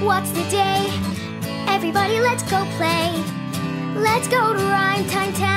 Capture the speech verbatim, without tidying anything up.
What's the day? Everybody, let's go play. Let's go to Rhyme Time Town.